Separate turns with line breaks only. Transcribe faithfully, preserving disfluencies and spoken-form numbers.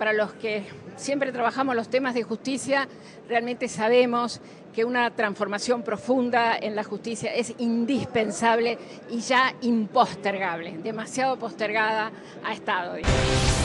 para los que siempre trabajamos los temas de justicia, realmente sabemos que una transformación profunda en la justicia es indispensable y ya impostergable, demasiado postergada ha estado, digamos.